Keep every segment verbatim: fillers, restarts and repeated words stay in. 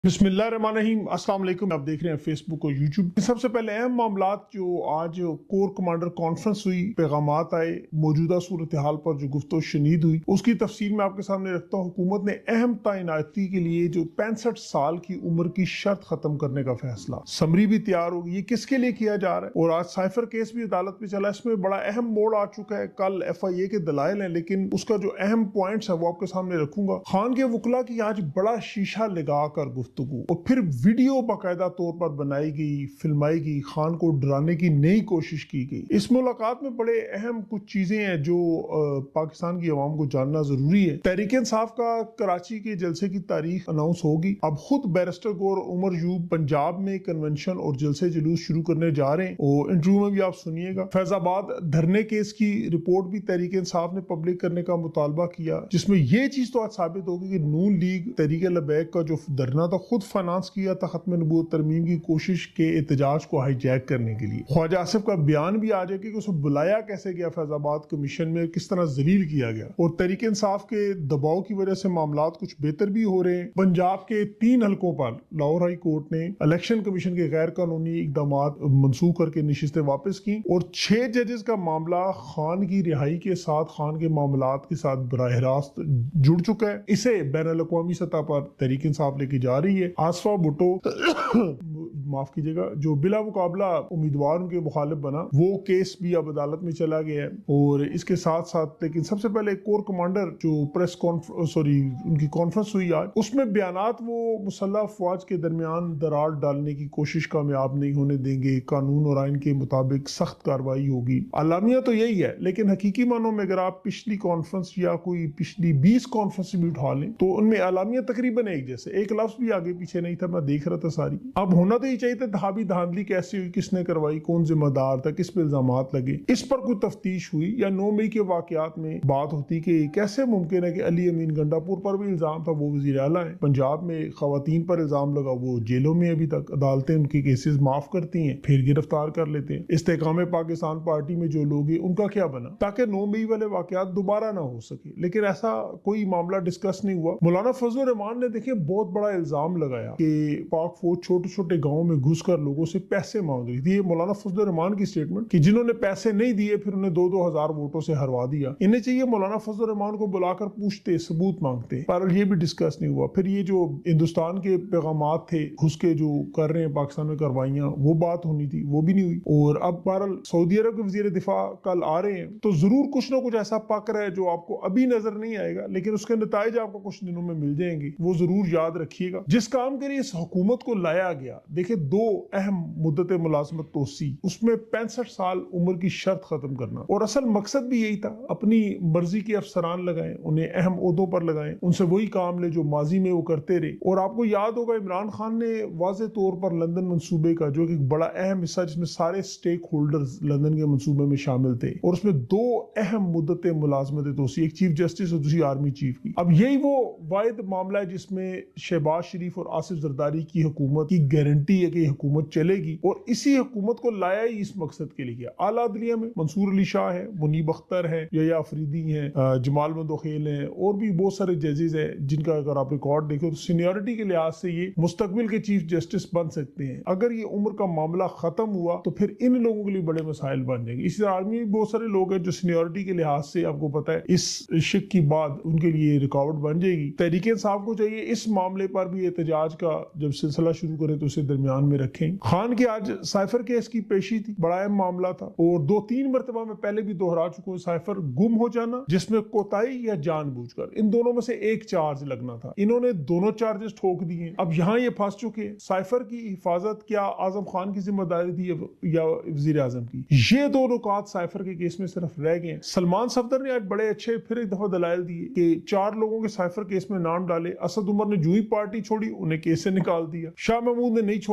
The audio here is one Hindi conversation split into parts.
बिस्मिल्लाहिर्रहमानिर्रहीम, अस्सलाम वालेकुम। आप देख रहे हैं फेसबुक और यूट्यूब। सबसे पहले अहम मामलात जो आज कोर कमांडर कॉन्फ्रेंस हुई, पैगामात आए, मौजूदा सूरत हाल पर जो गुफ्तो शनीद हुई, उसकी तफसील मैं आपके सामने रखता हूँ। हुकूमत ने अहम तैनाती के लिए जो पैंसठ साल की उम्र की शर्त खत्म करने का फैसला, समरी भी तैयार होगी। ये किसके लिए किया जा रहा है? और आज साइफर केस भी अदालत में चला, इसमें बड़ा अहम मोड़ आ चुका है। कल एफ आई ए के दलाइल है, लेकिन उसका जो अहम पॉइंट्स है वो आपके सामने रखूंगा। खान के वकला की आज बड़ा शीशा लगा कर और फिर वीडियो बाकायदा तौर पर बनाई गई, फिल्माई गई, खान को डराने की नई कोशिश की गई। इस मुलाकात में बड़े अहम कुछ चीजें हैं जो पाकिस्तान की आवाम को जानना जरूरी है। तहरीक इंसाफ का कराची के जलसे की तारीख अनाउंस होगी। अब खुद बैरिस्टर गौर उमर यूब पंजाब में कन्वेंशन और जलसे जुलूस शुरू करने जा रहे हैं और इंटरव्यू में भी आप सुनिएगा। फैजाबाद धरने केस की रिपोर्ट भी तहरीक इंसाफ ने पब्लिक करने का मुतालबा किया, जिसमें यह चीज तो आज साबित होगी कि नून लीग तहरीक लबैक का जो धरना था खुद फाइनेंस किया था खत्म नबूवत तरमीम की कोशिश के एहतजाज को हाईजैक करने के लिए। ख्वाजा आसिफ का बयान भी आ जाएगा कि उसे बुलाया कैसे गया फैजाबाद कमीशन में, किस तरह जलील किया गया। और तहरीक इंसाफ के दबाव की वजह से मामलात कुछ बेहतर भी हो रहे हैं। पंजाब के तीन हलकों पर लाहौर हाई कोर्ट ने इलेक्शन कमीशन के गैर कानूनी इकदाम मनसूख करके नशिस्तें वापस की और छह जजेस का मामला खान की रिहाई के साथ खान के मामलात के साथ बराह रास्त जुड़ चुका है। इसे बैनुल अक़वामी सतह पर तहरीक इंसाफ लेके जा रही है। आसफा भुट्टो माफ कीजिएगा, जो बिला मुकाबला उम्मीदवार उनके मुखालिफ बना, वो केस भी अब अदालत में चला गया है। और इसके साथ साथ लेकिन सबसे पहले कोर कमांडर जो प्रेस कॉन्फ्रेंस सॉरी उनकी कॉन्फ्रेंस हुई आज, उसमें बयानात वो मुसल्लह अफवाज के दरमियान दरार डालने की कोशिश कामयाब नहीं होने देंगे। कानून और आइन के मुताबिक सख्त कार्रवाई होगी। अलामिया तो यही है, लेकिन हकीकी मानों में अगर आप पिछली कॉन्फ्रेंस या कोई पिछली बीस कॉन्फ्रेंस भी उठा लें तो उनमें अलामिया तकरीबन एक जैसे, एक लफ्ज भी आगे पीछे नहीं था। मैं देख रहा था सारी। अब होना तो ही चाहिए था धाबी धांधली कैसे हुई, किसने करवाई, कौन जिम्मेदार था, किस पे इल्जामात लगे, इस पर कोई तफ्तीश हुई। या नौ मई के वाकयात में बात होती कि कैसे मुमकिन है कि अली अमीन गंडापुर पर भी इल्जाम था, वो वजीर आला है। पंजाब में खवातीन पर इल्जाम लगा, वो जेलों में अभी तक, अदालतें उनके केसेस माफ करती हैं, फिर गिरफ्तार कर लेते हैं। इस्तेकाम पाकिस्तान पार्टी में जो लोग हैं उनका क्या बना, ताकि नौ मई वाले वाकयात दोबारा ना हो सके। लेकिन ऐसा कोई मामला डिस्कस नहीं हुआ। मौलाना फजल रहमान ने देखिए बहुत बड़ा इल्जाम लगाया कि पाक फौज छोटे छोटे गांवों में घुसकर लोगों से पैसे मांग रही थी। ये मौलाना फजल रहमान की स्टेटमेंट कि जिन्होंने पैसे नहीं दिए फिर उन्हें दो दो हजार वोटों से हरवा दिया। इन्हें चाहिए मौलाना फजल रहमान को बुलाकर पूछते, सबूत मांगते, पर ये भी डिस्कस नहीं हुआ। फिर ये जो हिंदुस्तान के पैगामात थे घुस के जो कर रहे हैं पाकिस्तान में कार्रवाइयां, वो बात होनी थी, वो भी नहीं हुई। और अब बहरहाल सऊदी अरब के वजीर दिफा कल आ रहे हैं, तो जरूर कुछ ना कुछ ऐसा पक रहा है जो आपको अभी नजर नहीं आएगा, लेकिन उसके नतीजे आपको कुछ दिनों में मिल जाएंगे। वो जरूर याद रखिएगा। जिस काम के लिए इस हुकूमत को लाया गया, देखिए दो अहम मुद्दत मुलाजमत तोसी, उसमें पैंसठ साल उम्र की शर्त खत्म करना, और असल मकसद भी यही था। अपनी मर्जी के अफसरान लगाएं, उन्हें अहम ओहदों पर लगाएं, उनसे वही काम ले जो माजी में वो करते रहे। और आपको याद होगा इमरान खान ने वाज़े तौर पर लंदन मंसूबे का, जो एक बड़ा अहम हिस्सा जिसमें सारे स्टेक होल्डर्स लंदन के मंसूबे में शामिल थे, और उसमें दो अहम मुद्दत मुलाजमत तोसी, एक चीफ जस्टिस और दूसरी आर्मी चीफ की। अब यही वो वाहिद मामला है जिसमें शहबाज शरीफ और आसिफ जरदारी की हुकूमत की गारंटी है कि हुकूमत चलेगी, और इसी हुकूमत को लाया ही इस मकसद के लिए किया। आला अदलिया में मंसूर अली शाह है, मुनीब अख्तर है, या अफरीदी है, जमाल मंदोखेल है, और भी बहुत सारे जजेस है जिनका अगर आप रिकॉर्ड देखो तो सीनियरिटी के लिहाज से ये मुस्तकबिल के चीफ जस्टिस बन सकते हैं। अगर ये उम्र का मामला खत्म हुआ तो फिर इन लोगों के लिए बड़े मसाइल बन जाएंगे। इसी तरह आर्मी में बहुत सारे लोग हैं जो सीनियरिटी के लिहाज से आपको पता है इस शिक की बाद उनके लिए रुकावट बन जाएगी। तहरीक इंसाफ को चाहिए इस मामले पर भी एहतजाज का जब सिलसिला शुरू करें तो उसे दरमियान में रखें। खान की आज साइफर केस की पेशी थी, बड़ा अहम मामला था, और दो तीन मरतबा में पहले भी दोहरा चुका हूं, साइफर गुम हो जाना जिसमें कोताही या जानबूझकर, इन दोनों में से एक चार्ज लगना था। इन्होंने दोनों चार्जेस ठोक दिए। अब यहाँ ये फंस चुके हैं। साइफर की हिफाजत क्या आजम खान की जिम्मेदारी थी या वजीर आजम की? ये दो नुकात साइफर के केस में सिर्फ रह गए। सलमान सफदर ने आज बड़े अच्छे फिर एक दफा दलाइल दिए कि चार लोगों के साइफर केस में नाम डाले। असद उमर ने जूही पार्टी छोड़ी, उन्हें केस से निकाल दिया। शाह महमूद ने नहीं छोड़ी,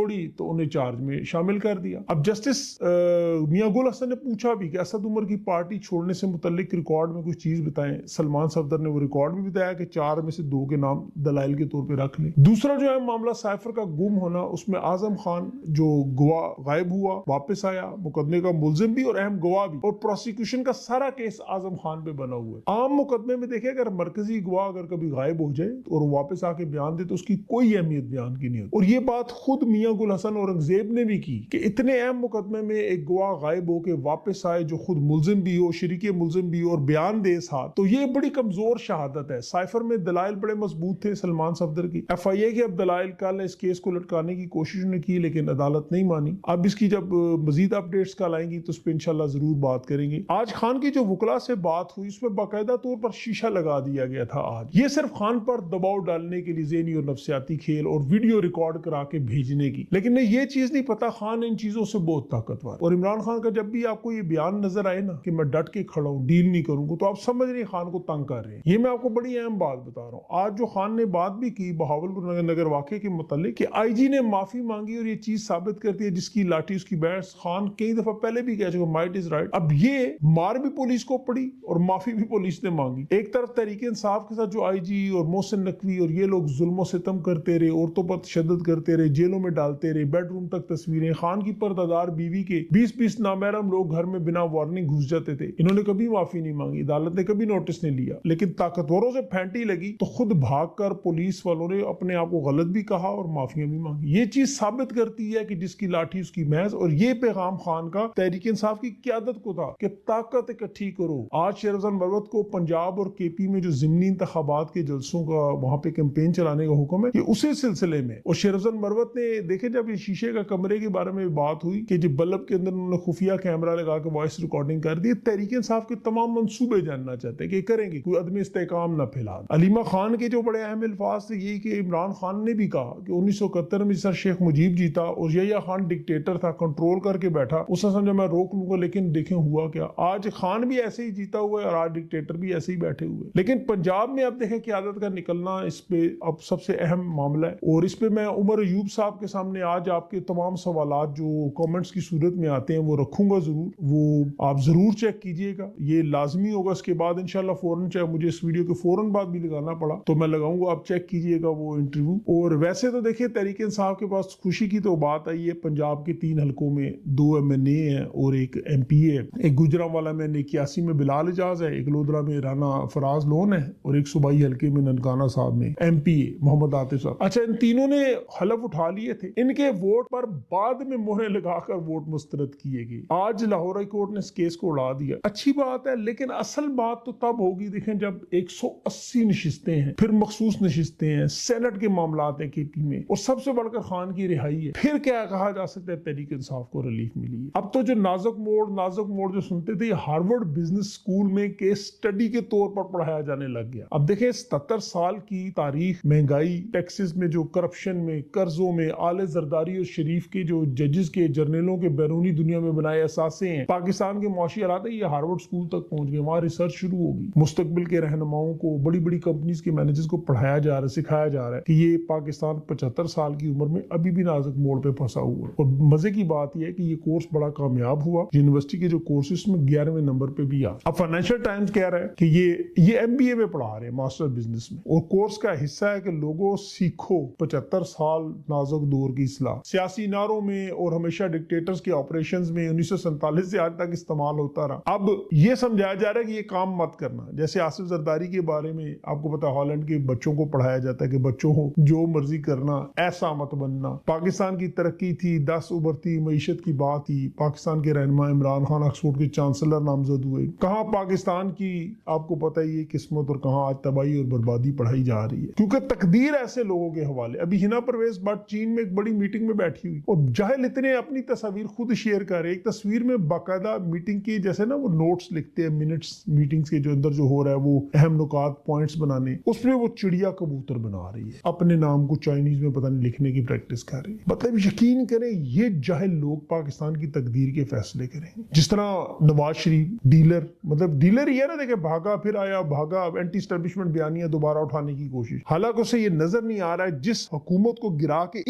छोड़ी तो उन्हें चार्ज में शामिल कर दिया। अब जस्टिस मियां गुल हसन ने पूछा भी कि असद उमर की पार्टी छोड़ने से मुतल्लिक रिकॉर्ड में कुछ चीज बताएं। सलमान सफदर ने वो रिकॉर्ड भी बताया कि चार में से दो के नाम दलाइल के तौर पर रख लें। दूसरा जो है मामला साइफर का गुम होना, उसमें आजम खान जो गवाह गायब हुआ, वापस आया, मुकदमे का मुलजिम भी और अहम गवाह भी, और प्रोसिक्यूशन का सारा केस आजम खान पे बना हुआ है। आम मुकदमे में देखे अगर मरकजी गवाह अगर कभी गायब हो जाए और वापस आके बयान दे तो उसकी कोई अहमियत बयान की नहीं होती। और ये बात खुद मियां गुल हसन औरंगजेब ने भी की कि इतने अहम मुकदमे में एक गवाह गायब होके वापस आए जो खुद मुलजिम भी हो, शरीके मुलजिम भी और बयान दे साथ, तो ये बड़ी कमजोर शहादत है। साइफर में दलाइल बड़े मजबूत थे सलमान सफदर की। एफ आई ए के अब दलाइल कल इस केस को लटकाने की कोशिश ने की लेकिन अदालत नहीं मानी। अब इसकी जब मजीद अपडेट्स कल आएंगी तो उस पर इंशाल्लाह जरूर बात करेंगे। आज खान की जो वकला से बात हुई उसमें बाकायदा तौर पर शीशा लगा दिया गया था। आज ये सिर्फ खान पर दबाव डालने के लिए ज़हनी और नफ्सियाती खेल और वीडियो रिकॉर्ड करा के भेजने की, लेकिन नहीं ये चीज नहीं पता खान इन चीजों से बहुत ताकतवर। और इमरान खान का जब भी आपको ये बयान नजर आए ना कि मैं डट के खड़ा हूँ, डील नहीं करूंगा, तो आप समझ रहे खान को तंग कर रहे हैं। ये मैं आपको बड़ी अहम बात बता रहा हूँ। आज जो खान ने बात भी की बहावलपुर नगर वाक़े के मुतालिक कि आई जी ने माफी मांगी और ये चीज साबित करती है जिसकी लाठी उसकी बैठ। खान कई दफा पहले भी कह चुका माइट इज राइट। अब ये मार भी पुलिस को पड़ी और माफी भी पुलिस ने मांगी। एक तरफ तहरीक इंसाफ के साथ जो आई जी और मोहसिन नकवी और ये लोग जुल्म सितम करते रहे, औरतों पर तशद्दुद करते रहे, जेलों में डालते रहे, बेडरूम तक तस्वीरें, खान की पर्दादार बीवी के बीस बीस नामहरम लोग घर में बिना वार्निंग घुस जाते थे। इन्होंने कभी माफी नहीं मांगी, अदालत ने कभी नोटिस नहीं लिया। लेकिन ताकतवरों से फैंटी लगी तो खुद भागकर पुलिस वालों ने अपने आप को गलत भी कहा और माफियां भी मांगी। ये चीज साबित करती है कि जिसकी लाठी उसकी भैंस। और ये पैगाम खान का तहरीक इंसाफ की क्यादत को था कि ताकत इकट्ठी करो। आज शेरफजल मरवत को पंजाब और के पी में जो जिमनी इंतखाबात के जलसों का वहां पे कैंपेन चलाने का हुक्म है, ये उसी सिलसिले में। और शेरफजल मरवत ने देखे जब ये शीशे का कमरे के बारे में बात हुई कि जो बल्ब के अंदर उन्होंने खुफिया कैमरा लगा के वॉइस रिकॉर्डिंग कर दी, तहरीक इंसाफ के तमाम मंसूबे जानना चाहते हैं कि करेंगे, कोई आदमी इस्तेकाम न फैला। अलीमा खान के जो बड़े अहम अल्फाज थे यही कि इमरान खान ने भी कहा कि उन्नीस सौ इकहत्तर में सर शेख मुजीब जीता और यहिया खान डिक्टेटर था, कंट्रोल करके बैठा, उसने समझा मैं रोक लूंगा, लेकिन देखें हुआ क्या। आज खान भी ऐसे ही जीता हुआ है और आज डिक्टेटर भी ऐसे ही बैठे हुए। लेकिन पंजाब में अब देखें क़यादत का निकलना इस पे अब सबसे अहम मामला है। और इस पे मैं उमर अयूब साहब के सामने आज आपके तमाम सवालात जो कमेंट्स की सूरत में आते हैं वो रखूंगा जरूर, वो आप जरूर चेक कीजिएगा, ये लाजमी होगा। इसके बाद इंशाल्लाह फौरन, चाहे मुझे इस वीडियो के फौरन बाद भी लगाना पड़ा तो मैं लगाऊंगा, आप चेक कीजिएगा वो इंटरव्यू। और वैसे तो देखिए तहरीक इंसाफ के पास खुशी की तो बात आई है, पंजाब के तीन हलकों में दो एम एन ए है और एक एम पी ए है। एक गुजरांवाला में इक्यासी में बिलाल एजाज है, एक लोधरा में राना फराज लोन है और एक सूबाई हल्के में ननकाना साहब में M P A Mohammad Atif sahab. अच्छा, इन तीनों ने हलफ उठा लिए थे, इनके वोट पर बाद में मोहरें लगाकर वोट मुस्तरद किए गए। आज लाहौर हाई कोर्ट ने इस केस को उड़ा दिया, अच्छी बात है। लेकिन असल बात तो तब होगी देखें जब एक सौ अस्सी नशिस्तें हैं, फिर मखसूस नशिस्तें हैं, सेनेट के मामलात हैं केपी में, और सबसे बढ़कर खान की रिहाई है। फिर क्या कहा जा सकता है तहरीक इंसाफ को रिलीफ मिली है। अब तो जो नाजुक मोड़ नाजुक मोड़ जो सुनते थे हार्वर्ड बिजनेस स्कूल में केस स्टडी के तौर पर पढ़ाया जाने लग गया। अब देखें सत्तर साल की तारीख, महंगाई, टैक्सेस में जो करप्शन में, कर्जों में, आले जरदारी और शरीफ के जो जजेस के जर्नलों के बैरूनी दुनिया में बनाए असासे हैं, पाकिस्तान के मुआशी हालात है, ये हार्वर्ड स्कूल तक पहुंच गए, वहां रिसर्च शुरू होगी। मुस्तकबिल के रहनुमाओं को, बड़ी बड़ी कंपनीज के मैनेजर्स को पढ़ाया जा रहा है, सिखाया जा रहा है कि ये पाकिस्तान पचहत्तर साल की उम्र में अभी भी नाजुक मोड़ पे फंसा हुआ है। और मजे की बात यह है कि ये कोर्स बड़ा कामयाब हुआ, यूनिवर्सिटी के जो कोर्सेज में ग्यारहवें नंबर पे भी आ। अब फाइनेंशियल टाइम्स कह रहा है कि ये ये एम बी ए में पढ़ा रहे हैं, मास्टर बिजनेस में, और कोर्स का हिस्सा है कि लोगों सीखो पचहत्तर साल नाजुक दौर की इस्लाह। सियासी नारों में और हमेशा डिक्टेटर्स के ऑपरेशंस में उन्नीस सौ सैंतालीस से आज तक इस्तेमाल होता रहा। अब ये समझाया जा रहा है कि ये काम मत करना। जैसे आसिफ जरदारी के बारे में आपको पता है, हॉलैंड के बच्चों को पढ़ाया जाता है कि बच्चों हो जो मर्जी करना, ऐसा मत बनना। पाकिस्तान की तरक्की थी, दस उभरती मईशत की बात थी, पाकिस्तान के रहनुमा इमरान खान ऑक्सफोर्ड के चांसलर नामजद हुए। कहाँ पाकिस्तान की आपको पता ही है किस्मत और कहाँ आज तबाही और बर्बादी पढ़ाई जा रही है, क्योंकि तकदीर ऐसे लोगों के हवाले। अभी हिना परवेज भट्ट चीन में एक बड़ी मीटिंग में बैठी हुई और जाहिल इतने अपनी तस्वीर खुद शेयर कर रहे, एक तस्वीर में बाकायदा मीटिंग की जैसे ना वो नोट्स लिखते हैं मिनट्स मीटिंग्स के जो अंदर जो हो रहा है वो अहम नुकात पॉइंट्स बनाने, उसमें वो चिड़िया कबूतर बना रही है, अपने नाम को चाइनीज में पता नहीं लिखने की प्रैक्टिस कर रही है। मतलब यकीन करें ये जाहिल लोग पाकिस्तान की तकदीर के फैसले करेंगे। जिस तरह नवाज शरीफ डीलर, मतलब डीलर ही है ना, देखे भागा फिर आया, भागा, एंटी एस्टेब्लिशमेंट बयानियां दोबारा उठाने की कोशिश। हालांकि उसे ये नजर नहीं आ रहा है जिस हुकूमत को गिरा के इन लोगों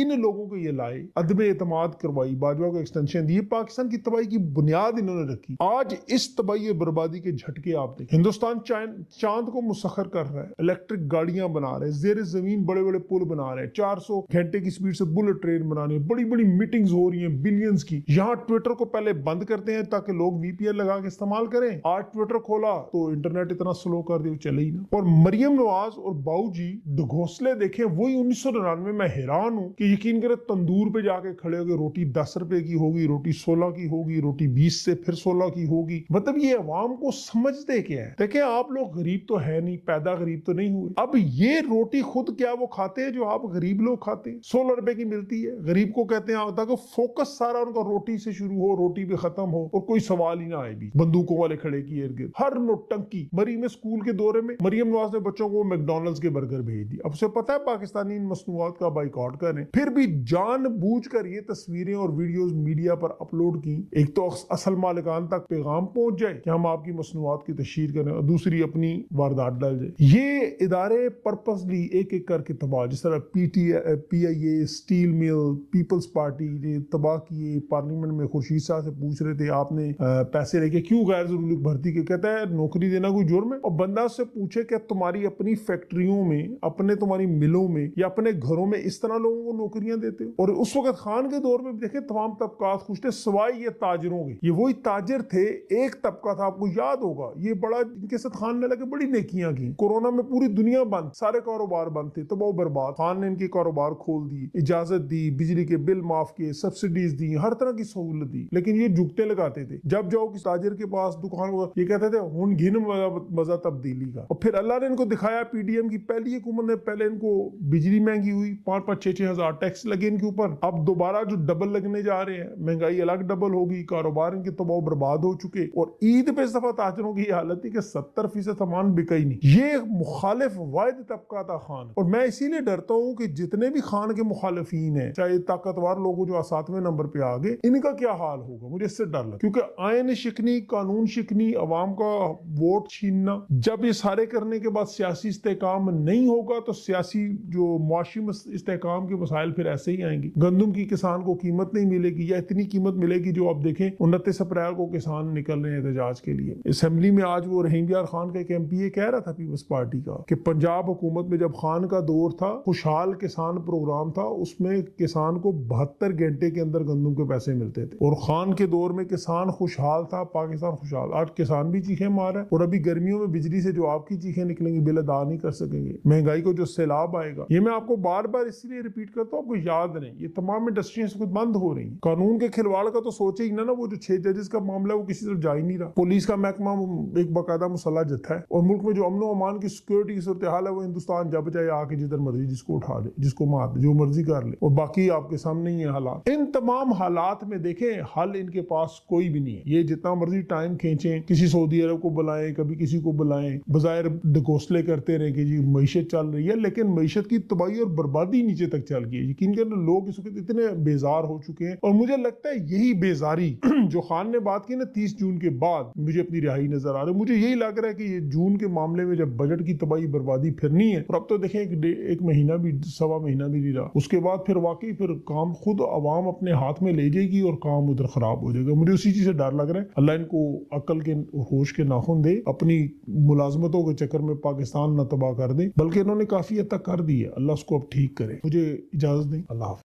को ये लाए, अदब एतमाद करवाई, बाजवा को एक्सटेंशन दी, पाकिस्तान की तबाही की बुनियाद इन्होंने रखी। आज इस तबाही और बर्बादी के झटके आप देखें। हिंदुस्तान चांद को मुसखर कर रहा है, इलेक्ट्रिक गाड़ियां बना रहे हैं, जेर जमीन बड़े बड़े पुल बना रहे हैं, चार सौ घंटे की स्पीड से बुलेट ट्रेन बना रहे हैं, बड़ी बड़ी मीटिंग्स हो रही हैं बिलियंस की। यहाँ ट्विटर को पहले बंद करते हैं ताकि लोग वीपीएन लगा के इस्तेमाल करें। आज ट्विटर खोला तो इंटरनेट इतना स्लो कर दिया, चले ही ना। और मरियम नवाज और बाऊजी ढगोसले देखे वही उन्नीस सौ निन्यानवे में। हैरान हूं कि यकीन करें तंदूर पे जाके खड़े हो गए, रोटी दस रुपए की होगी, रोटी सोलह की होगी, रोटी बीस से फिर सोलह की होगी। मतलब ये अवाम को समझते क्या है? देखें आप लोग गरीब तो है नहीं, पैदा गरीब तो नहीं हुए। अब ये रोटी खुद क्या वो खाते हैं जो आप गरीब लोग खाते हैं? सोलह रुपए की मिलती है, गरीब को कहते हैं ताकि फोकस सारा उनका रोटी से शुरू हो, रोटी पे खत्म हो और कोई सवाल ही ना आए भी। बंदूकों वाले खड़े की इर्द गिर्द हर नोटंकी। मरी में स्कूल के दौरे में मरियम नवाज ने बच्चों को मैकडॉनल्ड्स के बर्गर भेज दिए। अब उसे पता है पाकिस्तानी इन मसनूआत का बाइकआउट करें, फिर भी जानबूझकर ये तस्वीरें और वीडियोस मीडिया पर अपलोड की। एक तो असल मालिकान तक पैगाम पहुंच जाए कि हम आपकी मसनूआत की तशहीर करें, और दूसरी अपनी वारदात डाल जाए। ये इदारे पर्पसली एक एक करके तबाह, जिस तरह PTV P I A, steel mill, Peoples Party तबाह किए। पार्लियामेंट में खुर्शीद साहब से पूछ रहे थे आपने पैसे लेके क्यों गैर जरूरी भर्ती के? कहता है नौकरी देना कोई जुर्म है? और बंदा से पूछे कि तुम्हारी अपनी फैक्ट्रियों में, अपने तुम्हारी मिलों में या अपने घरों में इस तरह लोगों को नौकरियां देते हो? और उस वक्त खान के दौर में देखे तमाम तबकात खुश थे सवाई ये ताजरों के। ये वही ताजिर थे, एक तबका था आपको याद होगा, ये बड़ा इनके साथ खान ने लगे बड़ी नेकियां की। कोरोना में पूरी दुनिया बंद, सारे कारोबार बंद थे, तबाह बर्बाद। खान ने इनके कारोबार खोल दिए, इजाजत दी, बिजली के बिल माफ किए, सब्सिडीज दी, हर तरह की सहूलत दी। लेकिन ये जुगते लगाते थे। जब जाओ किसी ताजिर के पास दुकान होगा, ये कहते थे हुन घिन मजा तब्दीली का। और फिर अल्लाह ने इनको दिखाया, पीडीएम की पहली हुकूमत ने पहले इनको बिजली महंगी हुई, पांच पांच छह छह हजार टैक्स लगे इनके ऊपर। अब दोबारा जो डबल लगने जा रहे हैं, महंगाई अलग डबल होगी, कारोबार इनके तबाह बर्बाद हो चुके। और ईद पे इस दफा ताजरों की हालत थी कि सत्तर फीसद सामान बिका ही नहीं। ये मुखालिफ वाहिद तबका था खान। और मैं इसीलिए डरता हूँ कि जितने भी खान के मुखालिफीन है, चाहे ताकतवर लोग जो सातवें नंबर पे आ गए, इनका क्या हाल होगा, मुझे इससे डर लगता। क्योंकि आयन शिकनी, कानून शिकनी, अवाम का वोट छीनना, जब ये सारे करने के बाद सियासी इस्तेकाम नहीं होगा तो सियासी जो मुआशी इस्तेकाम के मसाइल फिर ऐसे ही आएंगे। गंदम की किसान को कीमत नहीं मिलेगी, या इतनी कीमत मिलेगी जो आप देखें उनतीस अप्रैल को किसान निकल रहे हैं एहतजाज के लिए। असेंबली में आज वो रहीम यार खान का एक एम पी ए कह रहा था पीपल्स पार्टी का कि पंजाब हुकूमत में जब खान का दौर था, खुशहाल किसान प्रोग्राम था, उसमें किसान को बहत्तर घंटे के अंदर गंदम के पैसे मिलते थे। और खान के दौर में किसान खुशहाल था, पाकिस्तान खुशहाल। आज किसान भी चीखें मार रहा है। और अभी गर्मियों में बिजली से जो आपकी चीखें निकलेंगी, बिल अदा नहीं कर सकेंगे। महंगाई को जो सैलाब आएगा, ये मैं आपको बार बार इसलिए रिपीट करता हूँ, आपको याद नहीं, ये तमाम इंडस्ट्रीज कुछ बंद हो रही हैं। कानून के खिलवाड़ का तो सोचे ही ना ना, वो जो छह जजेस का मामला है वो किसी तरफ जा ही नहीं रहा। पुलिस का महकमा एक बाकायदा मुसल्लह जत्था है। और मुल्क में जो अमन अमान की सिक्योरिटी की सूरत हाल है, वो हिंदुस्तान जब चाहे आके जिधर मर्जी जिसको उठा दे, जिसको मार दे, जो मर्जी कर ले। और बाकी आपके सामने ही है हालात। इन तमाम हालात में देखें हल इनके पास कोई भी नहीं है। ये जितना मर्जी टाइम खींचे, किसी सऊदी अरब को बुलाएं, कभी किसी को बुलाएं, बजायर ढकोसले करते रहे कि जी मईशत चल रही है, लेकिन मईशत की तबाही और बर्बादी नीचे तक चल गई है। यकीन करें लोग इस वक्त इतने बेजार हो चुके हैं। और मुझे लगता है यही बेजारी जो खान ने बात की ना तीस जून के बाद, मुझे अपनी रिहाई नजर आ रही है। मुझे यही लग रहा है कि ये जून के मामले में जब बजट की तबाही बर्बादी फिरनी है, और अब तो देखें एक, एक महीना भी, सवा महीना भी नहीं रहा, उसके बाद फिर वाकई फिर काम खुद अवाम अपने हाथ में ले जाएगी और काम उधर खराब हो जाएगा। मुझे उसी चीज से डर लग रहा है। अल्लाह इनको अकल के होश के नाखून दे, अपनी मुलाजमतों के चक्कर में पाकिस्तान न तबाह कर दे, बल्कि इन्होंने काफी हद तक कर दी है। अल्लाह उसको अब ठीक करे। मुझे इजाजत दें। अल्लाह।